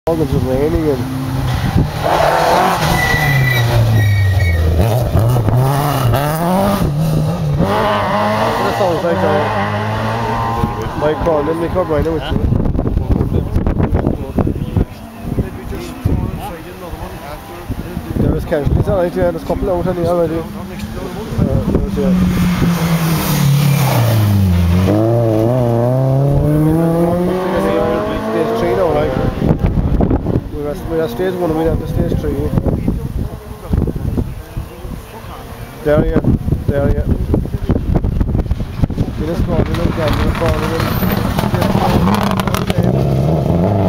It's raining and that sounds like my car, let me come right now with you. There was cancelled, it's alright, yeah, there's a couple out on here already. Stage 3 now, right? We're at stage 1 and we're at the stage 3. There, yeah. We just got in and down the corner and